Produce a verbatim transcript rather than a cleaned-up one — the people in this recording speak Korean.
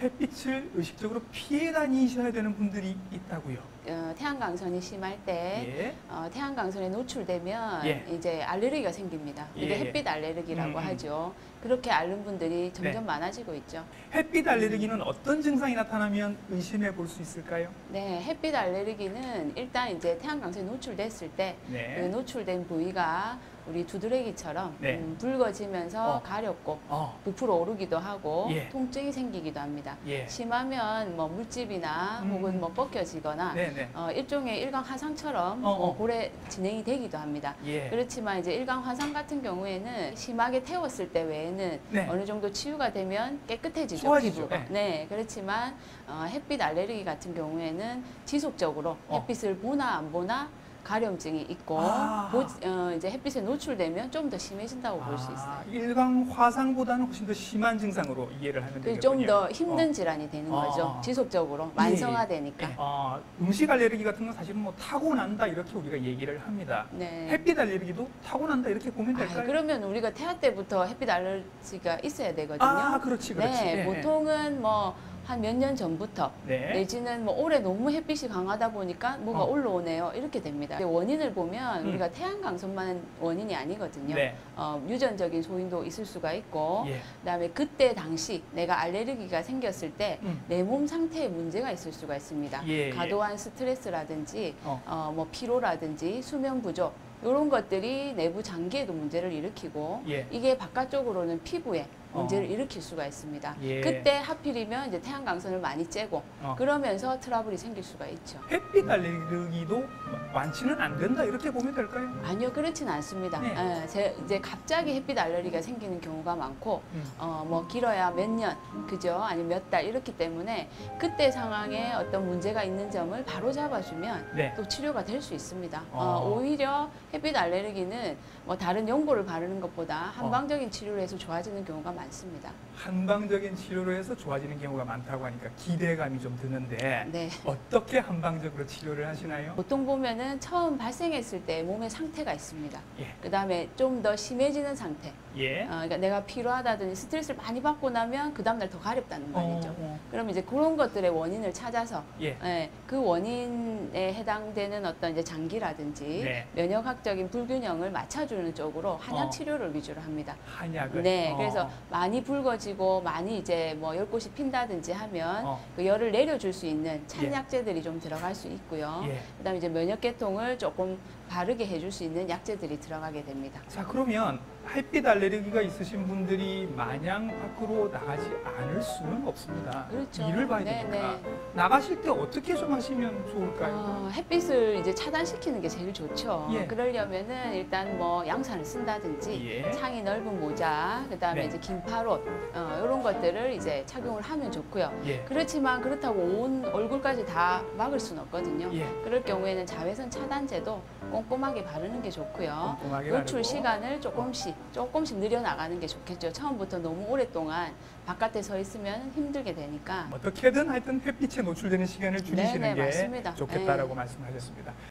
햇빛을 의식적으로 피해 다니셔야 되는 분들이 있다고요? 어, 태양광선이 심할 때 예. 어, 태양광선에 노출되면 예. 이제 알레르기가 생깁니다. 이게 예, 예. 햇빛 알레르기라고 음, 음. 하죠. 그렇게 앓는 분들이 점점 네. 많아지고 있죠. 햇빛 알레르기는 어떤 증상이 나타나면 의심해 볼 수 있을까요? 네, 햇빛 알레르기는 일단 이제 태양광선에 노출됐을 때 네. 그 노출된 부위가 우리 두드레기처럼 네. 음, 붉어지면서 어. 가렵고 어. 부풀어 오르기도 하고 예. 통증이 생기기도 합니다. 예. 심하면 뭐 물집이나 음. 혹은 뭐 벗겨지거나 네네. 어, 일종의 일광 화상처럼 어, 어. 어, 오래 진행이 되기도 합니다. 예. 그렇지만 이제 일광 화상 같은 경우에는 심하게 태웠을 때 외에는 네. 어느 정도 치유가 되면 깨끗해지죠. 좋아지죠. 피부가. 네. 네. 그렇지만 어, 햇빛 알레르기 같은 경우에는 지속적으로 어. 햇빛을 보나 안 보나 가려움증이 있고 아. 보, 어, 이제 햇빛에 노출되면 좀 더 심해진다고 볼 수 있어요. 아, 일광 화상보다는 훨씬 더 심한 증상으로 이해를 하면 되겠군요. 좀 더 힘든 어. 질환이 되는 어. 거죠. 지속적으로 예, 만성화되니까. 예. 어, 음식 알레르기 같은 건 사실은 뭐 타고난다 이렇게 우리가 얘기를 합니다. 네. 햇빛 알레르기도 타고난다 이렇게 보면 될까요? 아, 그러면 우리가 태아 때부터 햇빛 알레르기가 있어야 되거든요. 아, 그렇지, 그렇지. 네, 예, 보통은 뭐 한 몇 년 전부터 네. 내지는 뭐 올해 너무 햇빛이 강하다 보니까 뭐가 어. 올라오네요. 이렇게 됩니다. 근데 원인을 보면 음. 우리가 태양광선만 원인이 아니거든요. 네. 어, 유전적인 소인도 있을 수가 있고 예. 그다음에 그때 당시 내가 알레르기가 생겼을 때 내 몸 음. 상태에 문제가 있을 수가 있습니다. 예, 예. 과도한 스트레스라든지 어. 어, 뭐 피로라든지 수면 부족 이런 것들이 내부 장기에도 문제를 일으키고 예. 이게 바깥쪽으로는 피부에 문제를 어. 일으킬 수가 있습니다. 예. 그때 하필이면 이제 태양광선을 많이 쬐고 어. 그러면서 트러블이 생길 수가 있죠. 햇빛 알레르기도 완치는 안 된다 이렇게 보면 될까요? 아니요, 그렇진 않습니다. 네. 예, 제- 이제 갑자기 햇빛 알레르기가 생기는 경우가 많고, 음. 어, 뭐 길어야 몇 년, 그죠? 아니면 몇 달 이렇기 때문에 그때 상황에 어떤 문제가 있는 점을 바로 잡아주면 네. 또 치료가 될 수 있습니다. 어. 어, 오히려 햇빛 알레르기는 뭐 다른 연고를 바르는 것보다 한방적인 치료를 해서 좋아지는 경우가 많습니다. 한방적인 치료로 해서 좋아지는 경우가 많다고 하니까 기대감이 좀 드는데 네. 어떻게 한방적으로 치료를 하시나요? 보통 보면은 처음 발생했을 때 몸의 상태가 있습니다. 예. 그 다음에 좀 더 심해지는 상태. 예. 어, 그러니까 내가 피로하다든지 스트레스를 많이 받고 나면 그 다음날 더 가렵다는 말이죠. 어, 어. 그럼 이제 그런 것들의 원인을 찾아서 예. 예, 그 원인에 해당되는 어떤 이제 장기라든지 네. 면역학적인 불균형을 맞춰주는 쪽으로 한약 어. 치료를 위주로 합니다. 한약을. 네, 어. 그래서 많이 붉어지고 많이 이제 뭐 열꽃이 핀다든지 하면 어. 그 열을 내려줄 수 있는 예. 찬약제들이 좀 들어갈 수 있고요. 예. 그다음에 이제 면역계통을 조금 바르게 해줄 수 있는 약제들이 들어가게 됩니다. 자, 그러면 햇빛 알레르기가 있으신 분들이 마냥 밖으로 나가지 않을 수는 없습니다. 그렇죠. 일을 봐야 네, 되니까. 네. 나가실 때 어떻게 좀 하시면 좋을까요? 어, 햇빛을 이제 차단시키는 게 제일 좋죠. 예. 그러려면은 일단 뭐 양산을 쓴다든지 예. 창이 넓은 모자, 그다음에 네. 이제 긴팔옷 어, 이런 것들을 이제 착용을 하면 좋고요. 예. 그렇지만 그렇다고 온 얼굴까지 다 막을 수는 없거든요. 예. 그럴 경우에는 자외선 차단제도 꼼꼼하게 바르는 게 좋고요. 꼼꼼하게 노출 바르고. 시간을 조금씩 조금씩 늘려나가는 게 좋겠죠. 처음부터 너무 오랫동안 바깥에 서 있으면 힘들게 되니까. 어떻게든 하여튼 햇빛에 노출되는 시간을 줄이시는 네네, 게 맞습니다. 좋겠다라고 네. 말씀하셨습니다.